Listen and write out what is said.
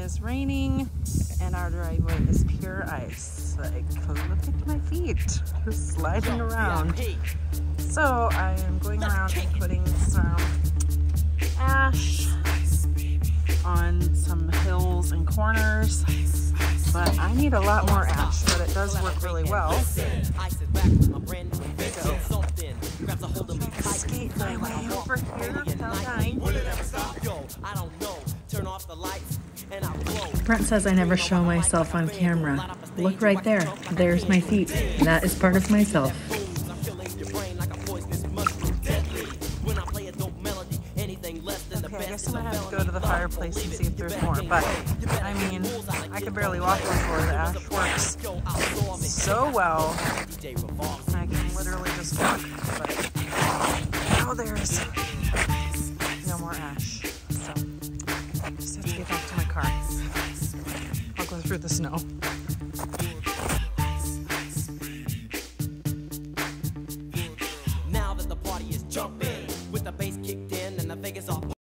is raining and our driveway is pure ice. Like, look at my feet, just sliding around. So I am going around and putting some ash on some hills and corners, but I need a lot more ash, but it does work really well. Skate my way over here without dying. Brent says I never show myself on camera. Look right there. There's my feet. That is part of myself. Okay, I guess I'm gonna have to go to the fireplace and see if there's more, but I mean, I can barely walk on the floor. The ash works so well. I can literally just walk, but oh, there's no more ash. So just have to get back to my car. I'll go through the snow.